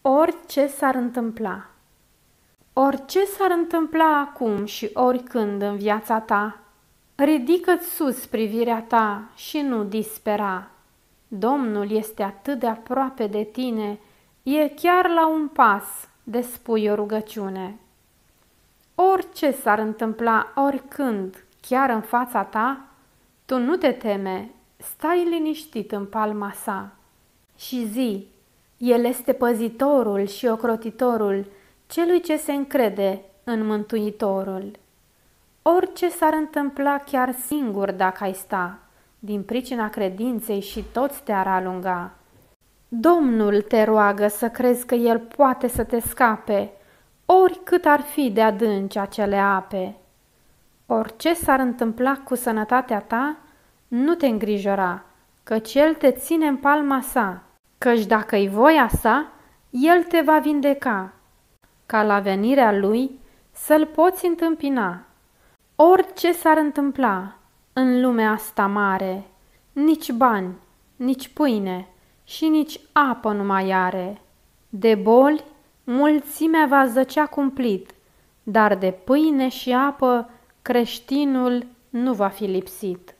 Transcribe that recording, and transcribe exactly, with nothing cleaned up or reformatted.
Orice s-ar întâmpla. Orice s-ar întâmpla acum și oricând în viața ta, ridică-ți sus privirea ta și nu dispera. Domnul este atât de aproape de tine, e chiar la un pas de spui o rugăciune. Orice s-ar întâmpla oricând, chiar în fața ta, tu nu te teme, stai liniștit în palma sa. Și zi, El este păzitorul și ocrotitorul celui ce se încrede în Mântuitorul. Orice s-ar întâmpla chiar singur dacă ai sta, din pricina credinței și toți te-ar alunga. Domnul te roagă să crezi că El poate să te scape, oricât ar fi de adânci acele ape. Orice s-ar întâmpla cu sănătatea ta, nu te îngrijora, căci El te ține în palma sa, căci dacă-i voia sa, El te va vindeca, ca la venirea Lui să-L poți întâmpina. Orice s-ar întâmpla în lumea asta mare, nici bani, nici pâine și nici apă nu mai are. De boli, mulțimea va zăcea cumplit, dar de pâine și apă creștinul nu va fi lipsit.